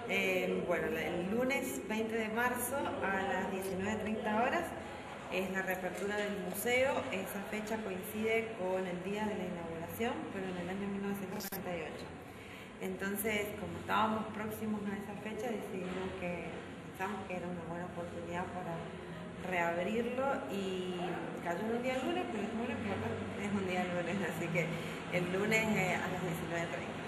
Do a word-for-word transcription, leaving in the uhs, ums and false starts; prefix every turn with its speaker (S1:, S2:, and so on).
S1: Eh, bueno, el lunes veinte de marzo a las diecinueve treinta horas es la reapertura del museo. Esa fecha coincide con el día de la inauguración, pero en el año mil novecientos cuarenta y ocho. Entonces, como estábamos próximos a esa fecha, decidimos que pensamos que era una buena oportunidad para reabrirlo y cayó en un día lunes, pero es muy importante, es un día lunes, así que el lunes eh, a las diecinueve treinta.